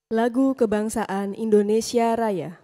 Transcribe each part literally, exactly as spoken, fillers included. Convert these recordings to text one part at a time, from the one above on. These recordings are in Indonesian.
Lagu Kebangsaan Indonesia Raya.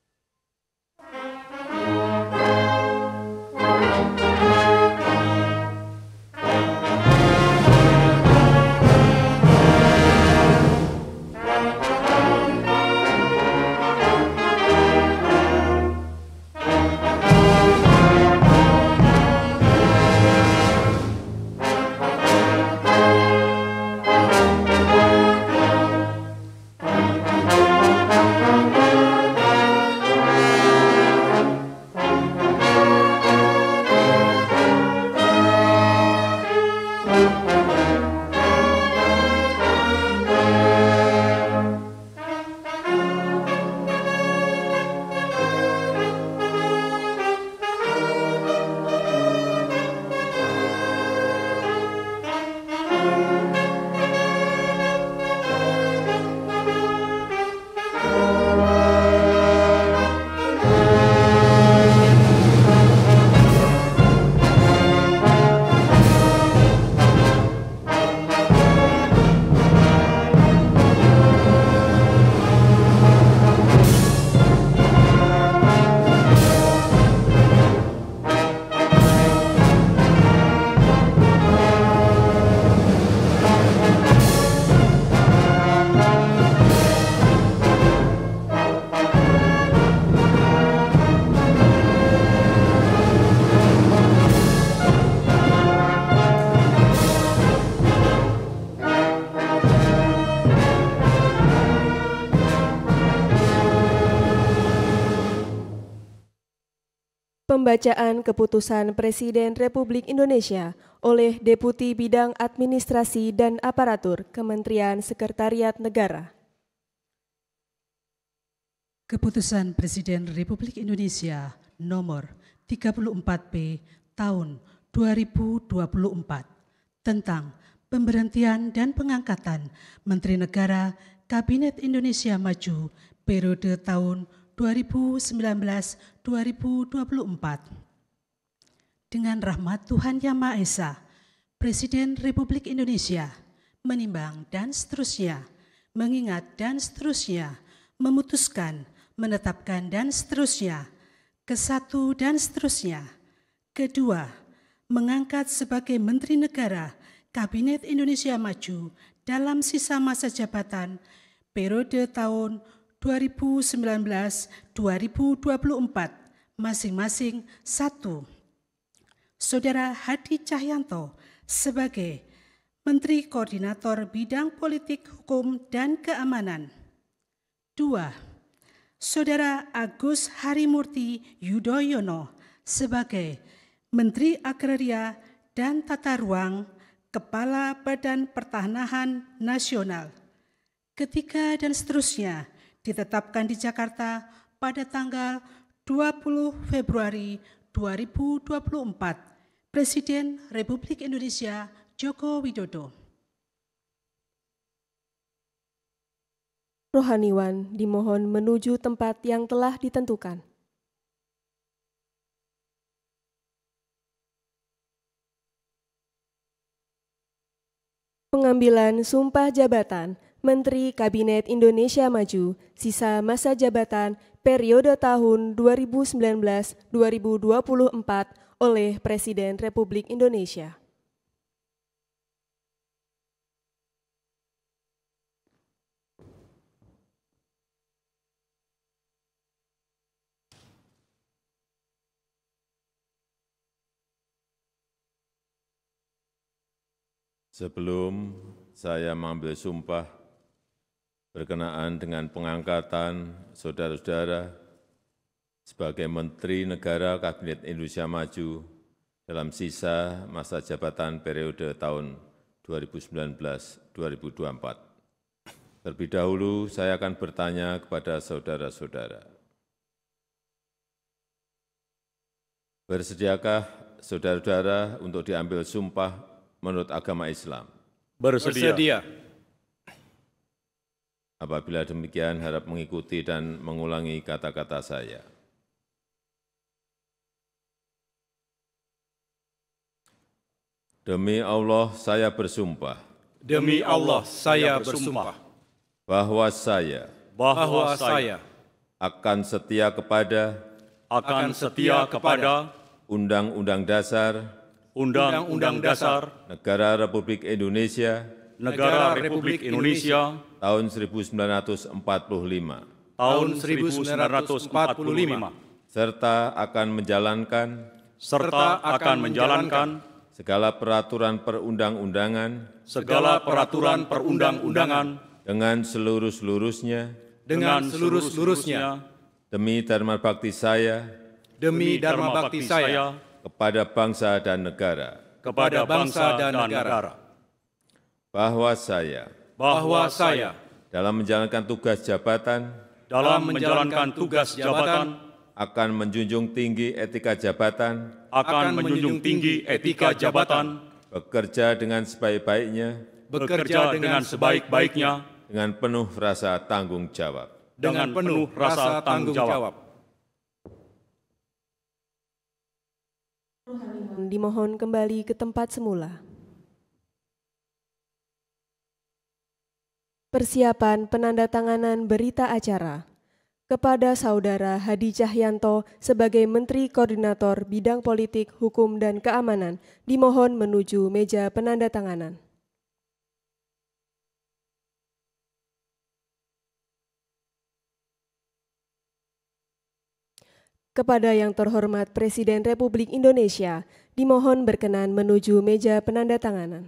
Pembacaan Keputusan Presiden Republik Indonesia oleh Deputi Bidang Administrasi dan Aparatur Kementerian Sekretariat Negara. Keputusan Presiden Republik Indonesia nomor tiga puluh empat B tahun dua ribu dua puluh empat tentang pemberhentian dan pengangkatan Menteri Negara Kabinet Indonesia Maju periode tahun dua ribu sembilan belas sampai dua ribu dua puluh empat. Dengan rahmat Tuhan Yang Maha Esa, Presiden Republik Indonesia menimbang dan seterusnya, mengingat dan seterusnya, memutuskan, menetapkan dan seterusnya, kesatu dan seterusnya. Kedua, mengangkat sebagai Menteri Negara Kabinet Indonesia Maju dalam sisa masa jabatan periode tahun dua ribu sembilan belas sampai dua ribu dua puluh empat masing-masing satu. Saudara Hadi Cahyanto sebagai Menteri Koordinator Bidang Politik, Hukum, dan Keamanan. Dua. Saudara Agus Harimurti Yudhoyono sebagai Menteri Agraria dan Tata Ruang, Kepala Badan Pertanahan Nasional. Ketiga dan seterusnya ditetapkan di Jakarta pada tanggal dua puluh Februari dua ribu dua puluh empat, Presiden Republik Indonesia Joko Widodo. Rohaniwan dimohon menuju tempat yang telah ditentukan. Pengambilan Sumpah Jabatan Menteri Kabinet Indonesia Maju, sisa masa jabatan periode tahun dua ribu sembilan belas sampai dua ribu dua puluh empat oleh Presiden Republik Indonesia. Sebelum saya mengambil sumpah berkenaan dengan pengangkatan saudara-saudara sebagai Menteri Negara Kabinet Indonesia Maju dalam sisa masa jabatan periode tahun dua ribu sembilan belas sampai dua ribu dua puluh empat. Terlebih dahulu saya akan bertanya kepada saudara-saudara. Bersediakah saudara-saudara untuk diambil sumpah menurut agama Islam? Bersedia. Bersedia. Apabila demikian, harap mengikuti dan mengulangi kata-kata saya. Demi Allah saya bersumpah. Demi Allah saya bersumpah. bahwa saya bahwa saya akan setia kepada akan setia kepada Undang-Undang Dasar Undang-Undang Dasar Negara Republik Indonesia Negara Republik Indonesia tahun seribu sembilan ratus empat puluh lima, tahun seribu sembilan ratus empat puluh lima, serta akan menjalankan serta akan menjalankan segala peraturan perundang-undangan segala peraturan perundang-undangan dengan seluruh-seluruhnya dengan seluruh-seluruhnya demi dharma bakti saya demi dharma bakti saya kepada bangsa dan negara, kepada bangsa dan negara, bahwa saya bahwa saya dalam menjalankan tugas jabatan dalam menjalankan tugas jabatan akan menjunjung tinggi etika jabatan, akan menjunjung tinggi etika jabatan, bekerja dengan sebaik-baiknya, bekerja dengan sebaik-baiknya, dengan penuh rasa tanggung jawab. dengan penuh rasa tanggung jawab. Dimohon kembali ke tempat semula. Persiapan penandatanganan berita acara kepada Saudara Hadi Cahyanto sebagai Menteri Koordinator Bidang Politik, Hukum, dan Keamanan dimohon menuju meja penandatanganan. Kepada yang terhormat Presiden Republik Indonesia, dimohon berkenan menuju meja penandatanganan.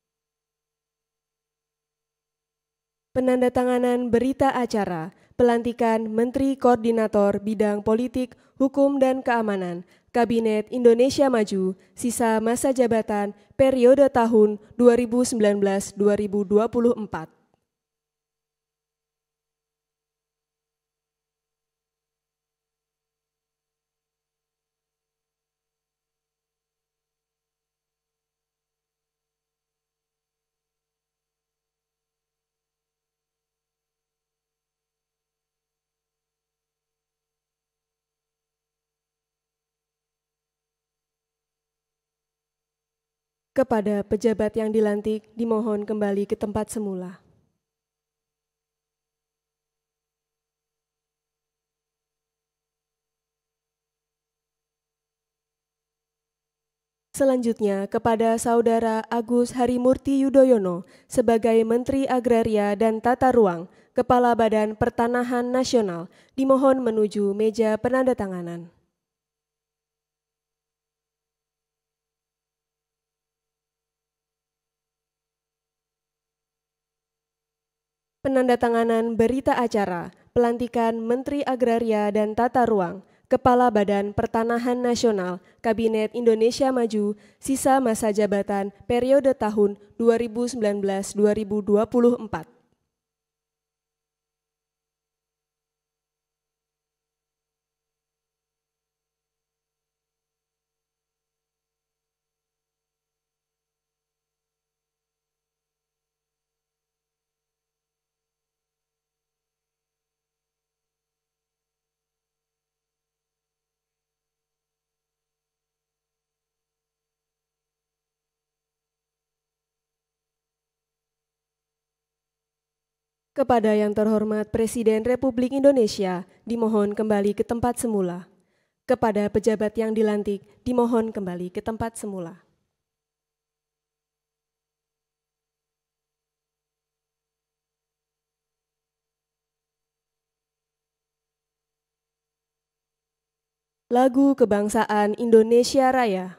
Penandatanganan berita acara pelantikan Menteri Koordinator Bidang Politik, Hukum, dan Keamanan Kabinet Indonesia Maju sisa masa jabatan periode tahun dua ribu sembilan belas sampai dua ribu dua puluh empat. Kepada pejabat yang dilantik, dimohon kembali ke tempat semula. Selanjutnya, kepada Saudara Agus Harimurti Yudhoyono sebagai Menteri Agraria dan Tata Ruang, Kepala Badan Pertanahan Nasional, dimohon menuju meja penandatanganan. Penandatanganan berita acara pelantikan Menteri Agraria dan Tata Ruang, Kepala Badan Pertanahan Nasional, Kabinet Indonesia Maju, sisa masa jabatan periode tahun dua ribu sembilan belas sampai dua ribu dua puluh empat. Kepada yang terhormat Presiden Republik Indonesia, dimohon kembali ke tempat semula. Kepada pejabat yang dilantik, dimohon kembali ke tempat semula. Lagu Kebangsaan Indonesia Raya.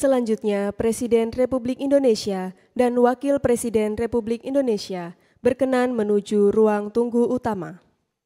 Selanjutnya, Presiden Republik Indonesia dan Wakil Presiden Republik Indonesia berkenan menuju ruang tunggu utama.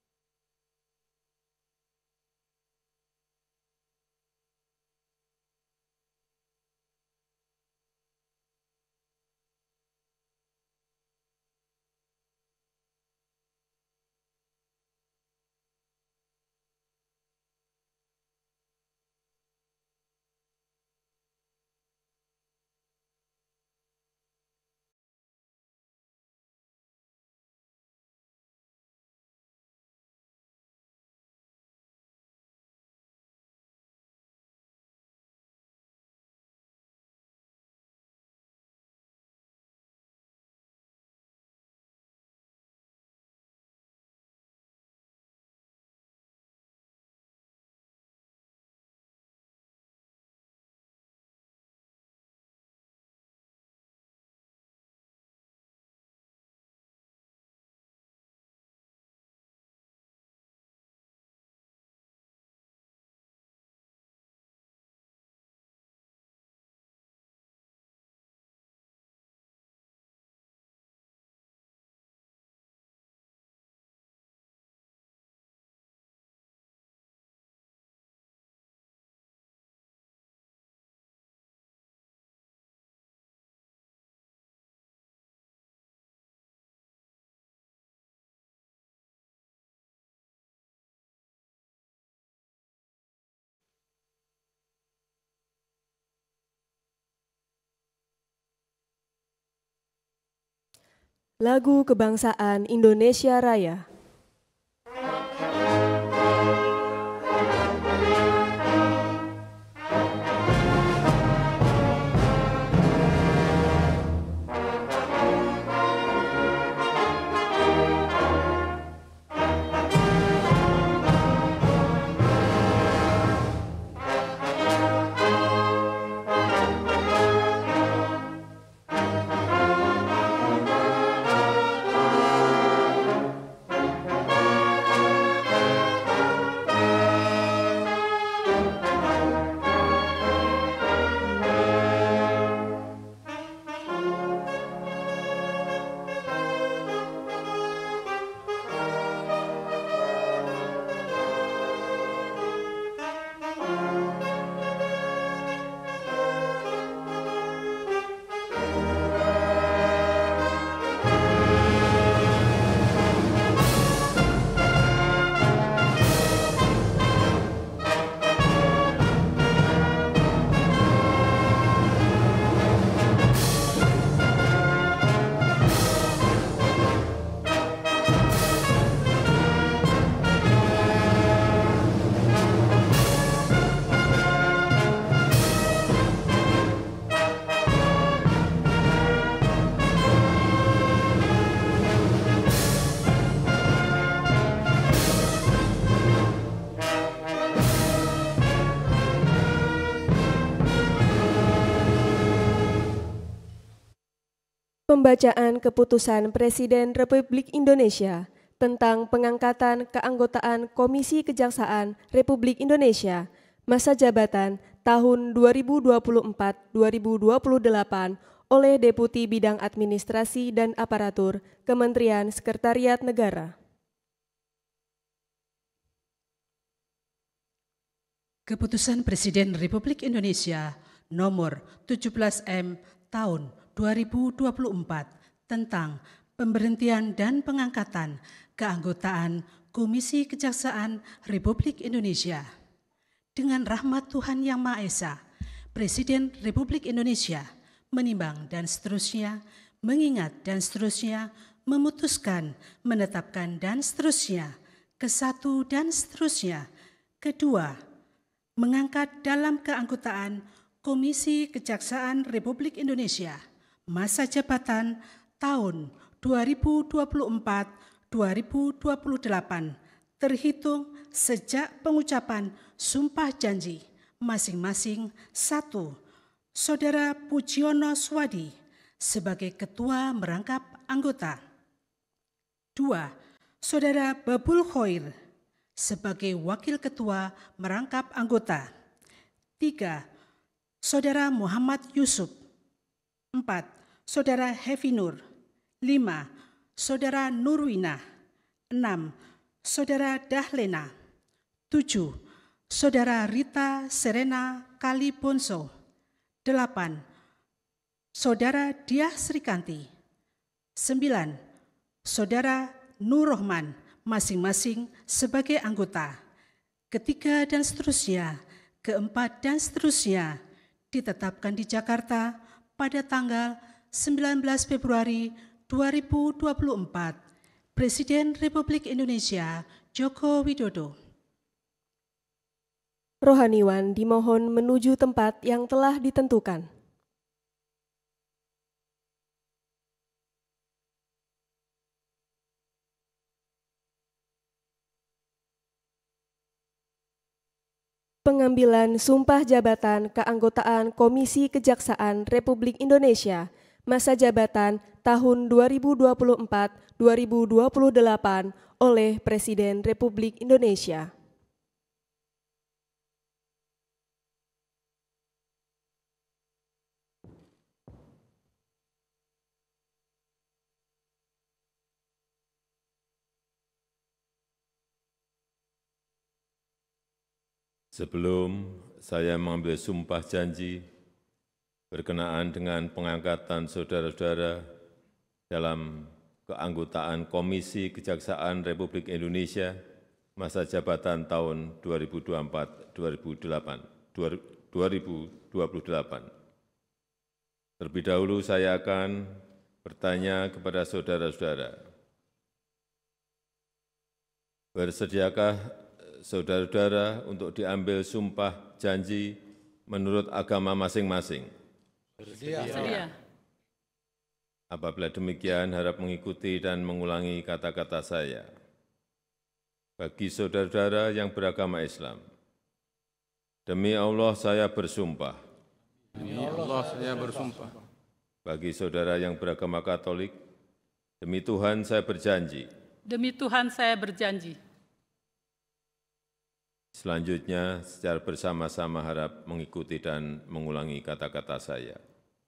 Lagu Kebangsaan Indonesia Raya. Pembacaan Keputusan Presiden Republik Indonesia tentang pengangkatan keanggotaan Komisi Kejaksaan Republik Indonesia masa jabatan tahun dua ribu dua puluh empat sampai dua ribu dua puluh delapan oleh Deputi Bidang Administrasi dan Aparatur Kementerian Sekretariat Negara. Keputusan Presiden Republik Indonesia nomor tujuh belas M tahun dua ribu dua puluh empat tentang pemberhentian dan pengangkatan keanggotaan Komisi Kejaksaan Republik Indonesia. Dengan rahmat Tuhan Yang Maha Esa, Presiden Republik Indonesia menimbang dan seterusnya, mengingat dan seterusnya, memutuskan, menetapkan dan seterusnya, kesatu dan seterusnya, kedua, mengangkat dalam keanggotaan Komisi Kejaksaan Republik Indonesia masa jabatan tahun dua ribu dua puluh empat sampai dua ribu dua puluh delapan terhitung sejak pengucapan sumpah janji masing-masing. Satu, Saudara Pujiono Swadi sebagai Ketua Merangkap Anggota. Dua, Saudara Babul Khoir sebagai Wakil Ketua Merangkap Anggota. Tiga, Saudara Muhammad Yusuf. Empat, Saudara Hefi Nur. Lima, Saudara Nurwina. Enam, Saudara Dahlena. Tujuh, Saudara Rita Serena Kalibonso. Delapan, Saudara Diah Srikanti. Sembilan, Saudara Nur Rohman, masing-masing sebagai anggota. Ketiga dan seterusnya, keempat dan seterusnya, ditetapkan di Jakarta pada tanggal sembilan belas Februari dua ribu dua puluh empat. Presiden Republik Indonesia Joko Widodo. Rohaniwan dimohon menuju tempat yang telah ditentukan. Pengambilan sumpah jabatan keanggotaan Komisi Kejaksaan Republik Indonesia masa jabatan tahun dua ribu dua puluh empat sampai dua ribu dua puluh delapan oleh Presiden Republik Indonesia. Sebelum saya mengambil sumpah janji berkenaan dengan pengangkatan saudara-saudara dalam keanggotaan Komisi Kejaksaan Republik Indonesia masa jabatan tahun dua ribu dua puluh empat sampai dua ribu dua puluh delapan. Terlebih dahulu saya akan bertanya kepada saudara-saudara, bersediakah saudara-saudara untuk diambil sumpah janji menurut agama masing-masing? Bersedia. Apabila demikian, harap mengikuti dan mengulangi kata-kata saya. Bagi saudara-saudara yang beragama Islam, demi Allah saya bersumpah. Demi Allah saya bersumpah. Bagi saudara yang beragama Katolik, demi Tuhan saya berjanji. Demi Tuhan saya berjanji. Selanjutnya, secara bersama-sama harap mengikuti dan mengulangi kata-kata saya.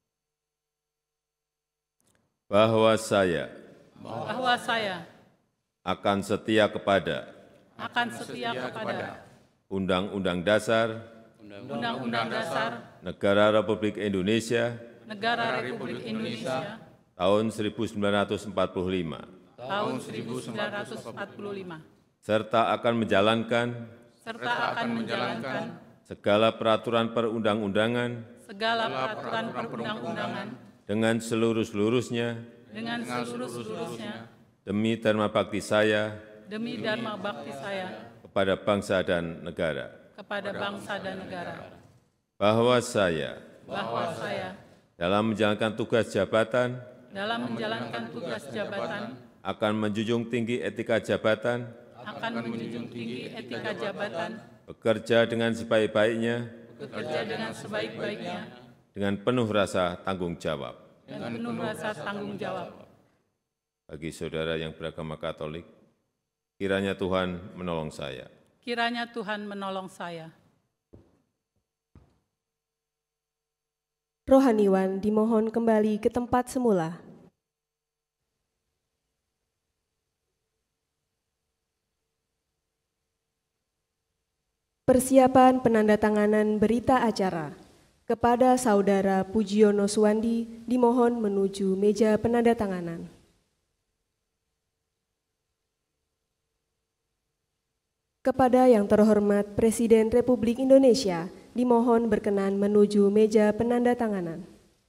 Bahwa saya Bahwa saya akan setia kepada akan setia kepada Undang-Undang Dasar Undang-Undang Dasar Negara Republik Indonesia Negara Republik Indonesia tahun seribu sembilan ratus empat puluh lima, tahun seribu sembilan ratus empat puluh lima, serta akan menjalankan serta akan menjalankan segala peraturan perundang-undangan segala peraturan perundang-undangan dengan seluruh-seluruhnya dengan seluruh-seluruhnya demi dharma bakti saya demi dharma bakti saya kepada bangsa dan negara. kepada bangsa dan negara. Bahwa saya Bahwa saya dalam menjalankan tugas jabatan dalam menjalankan tugas jabatan akan menjunjung tinggi etika jabatan, akan menjunjung tinggi etika jabatan, bekerja dengan sebaik-baiknya, bekerja dengan sebaik-baiknya, dengan penuh rasa tanggung jawab. dan penuh rasa tanggung jawab. Bagi saudara yang beragama Katolik, kiranya Tuhan menolong saya. Kiranya Tuhan menolong saya. Rohaniwan dimohon kembali ke tempat semula. Persiapan penandatanganan berita acara. Kepada Saudara Pujiono Suwandi dimohon menuju meja penandatanganan. Kepada yang terhormat Presiden Republik Indonesia dimohon berkenan menuju meja penandatanganan.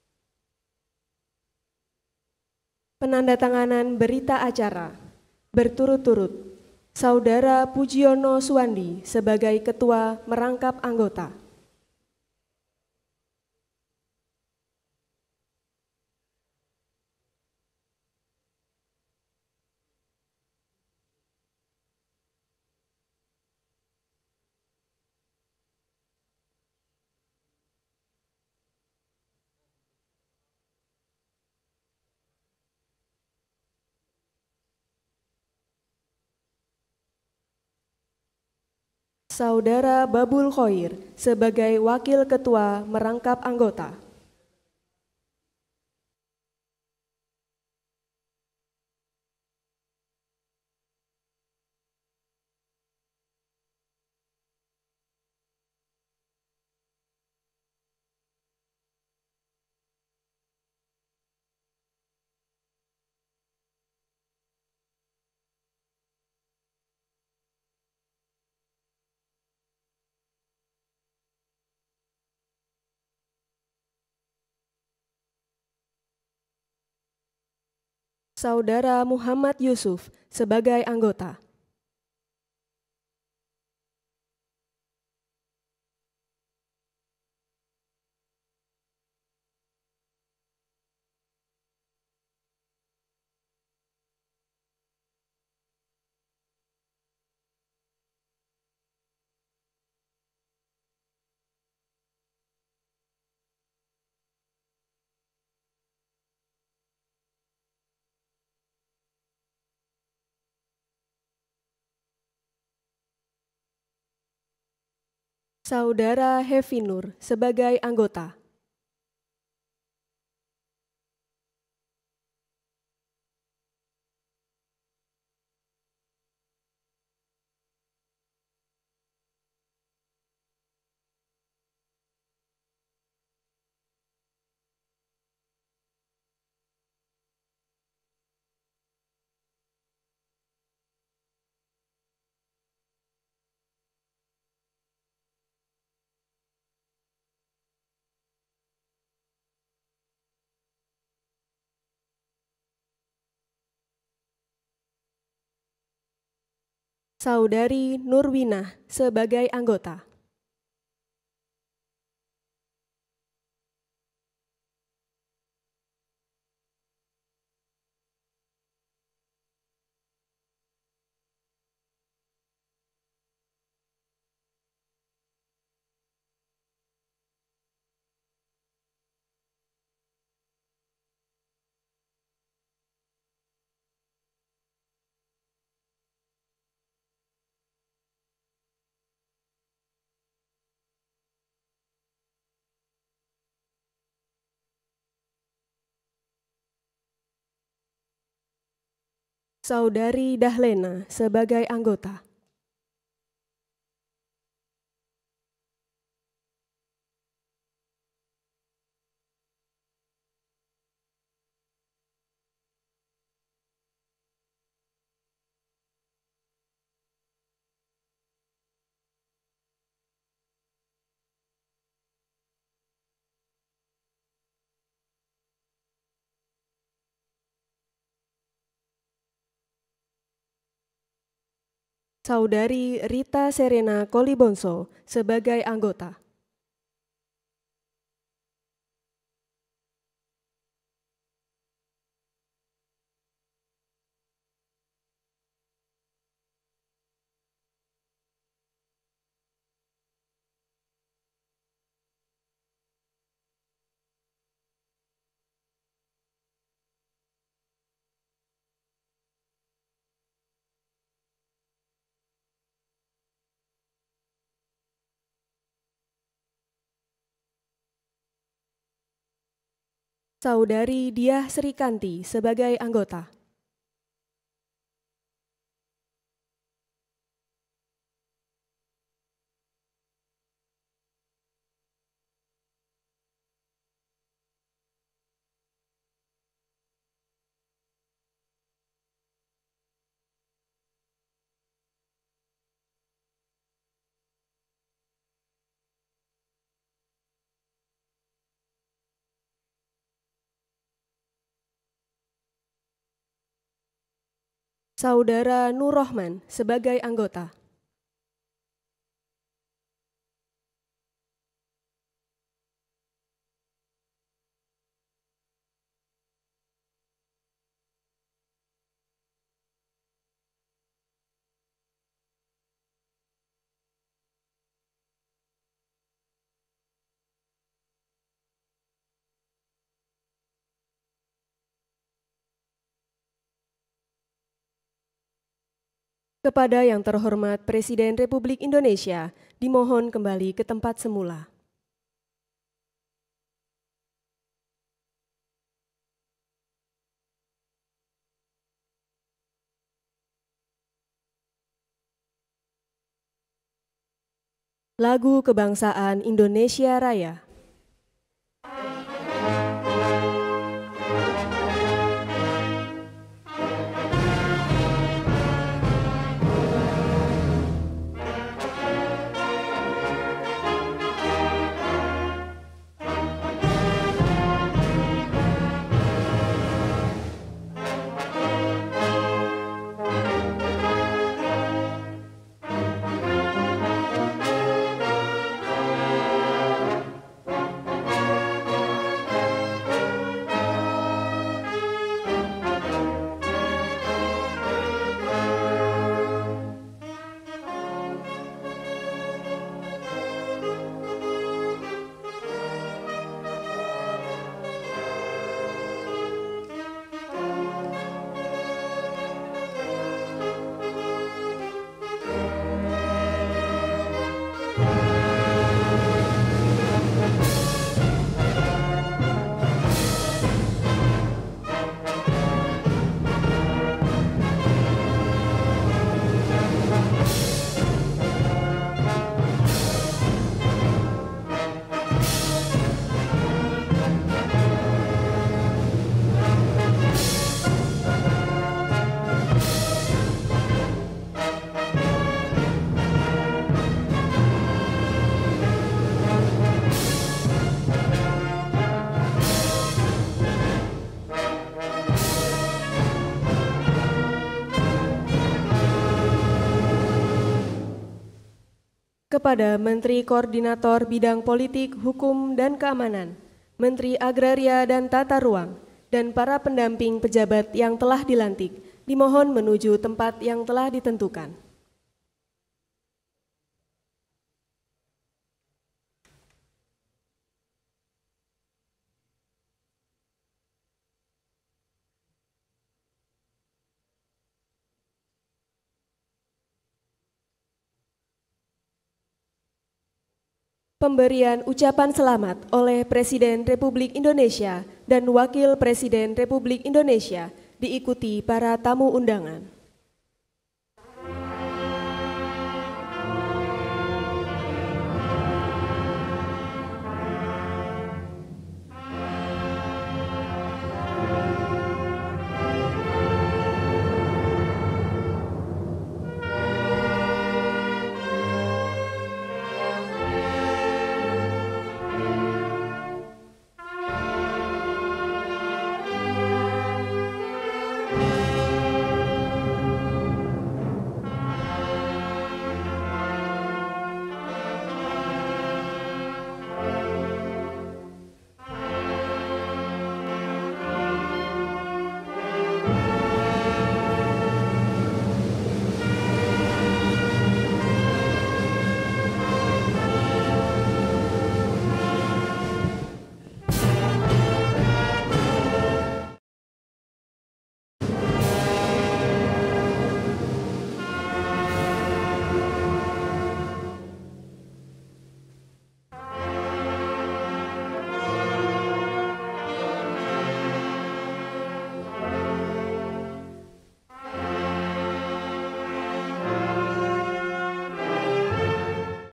Penandatanganan berita acara. Berturut-turut, Saudara Pujiono Suwandi sebagai Ketua merangkap anggota. Saudara Babul Khoir sebagai Wakil Ketua merangkap anggota. Saudara Muhammad Yusuf sebagai anggota. Saudara Hefi Nur sebagai anggota. Saudari Nurwinah sebagai anggota. Saudari Dahlena sebagai anggota. Saudari Rita Serena Kolibonso sebagai anggota. Saudari Diah Srikanti sebagai anggota. Saudara Nur Rohman sebagai anggota. Kepada yang terhormat Presiden Republik Indonesia, dimohon kembali ke tempat semula. Lagu Kebangsaan Indonesia Raya. Kepada Menteri Koordinator Bidang Politik, Hukum, dan Keamanan, Menteri Agraria dan Tata Ruang, dan para pendamping pejabat yang telah dilantik, dimohon menuju tempat yang telah ditentukan. Pemberian ucapan selamat oleh Presiden Republik Indonesia dan Wakil Presiden Republik Indonesia diikuti para tamu undangan.